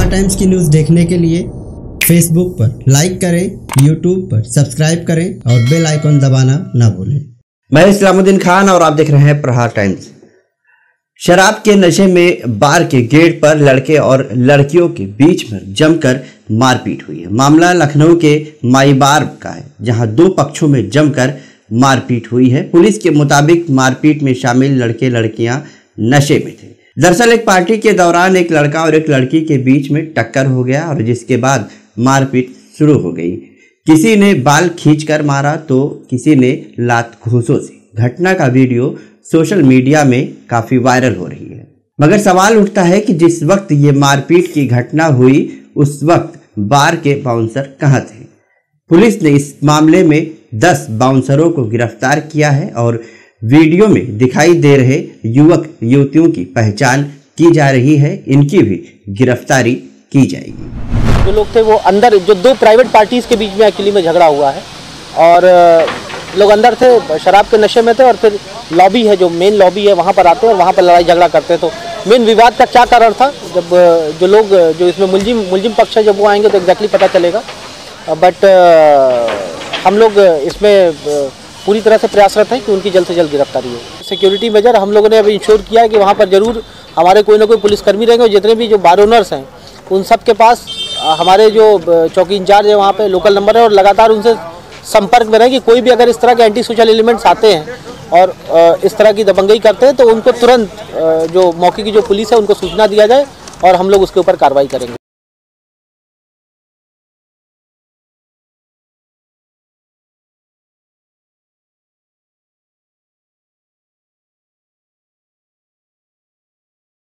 प्रहार टाइम्स की न्यूज़ देखने के लिए फेसबुक पर लाइक करें, यूट्यूब पर सब्सक्राइब करें और बेल आइकन दबाना ना भूलें। मैं इस्लामुद्दीन खान और आप देख रहे हैं प्रहार टाइम्स। शराब के नशे में बार के गेट पर लड़के और लड़कियों के बीच में जमकर मारपीट हुई है। मामला लखनऊ के माईबार का है, जहां दो पक्षों में जमकर मारपीट हुई है। पुलिस के मुताबिक मारपीट में शामिल लड़के लड़कियां नशे में थे। दरअसल एक पार्टी के दौरान एक लड़का और एक लड़की के बीच में टक्कर हो गया और जिसके बाद मारपीट शुरू हो गई। किसी ने बाल खींचकर मारा तो किसी ने लात घूंसों से। घटना का वीडियो सोशल मीडिया में काफी वायरल हो रही है, मगर सवाल उठता है कि जिस वक्त ये मारपीट की घटना हुई उस वक्त बार के बाउंसर कहां थे। पुलिस ने इस मामले में 10 बाउंसरों को गिरफ्तार किया है और वीडियो में दिखाई दे रहे युवक युवतियों की पहचान की जा रही है। इनकी भी गिरफ्तारी की जाएगी। जो लोग थे वो अंदर, जो दो प्राइवेट पार्टीज के बीच में एक्चुअली में झगड़ा हुआ है और लोग अंदर थे, शराब के नशे में थे और फिर लॉबी है, जो मेन लॉबी है, वहाँ पर आते हैं और वहाँ पर लड़ाई झगड़ा करते हैं। तो मेन विवाद का क्या कारण था, जब जो लोग जो इसमें मुलजिम पक्ष है जब वो आएंगे तो एग्जैक्टली पता चलेगा। बट हम लोग इसमें पूरी तरह से प्रयासरत हैं कि उनकी जल्द से जल्द गिरफ्तारी हो। सिक्योरिटी मेजर हम लोगों ने अभी इंश्योर किया है कि वहाँ पर जरूर हमारे कोई ना कोई पुलिसकर्मी रहेंगे और जितने भी जो बार ओनर्स हैं उन सब के पास हमारे जो चौकी इंचार्ज है वहाँ पे लोकल नंबर है और लगातार उनसे संपर्क में रहें कि कोई भी अगर इस तरह के एंटी सोशल एलिमेंट्स आते हैं और इस तरह की दबंगई करते हैं तो उनको तुरंत जो मौके की जो पुलिस है उनको सूचना दिया जाए और हम लोग उसके ऊपर कार्रवाई करेंगे।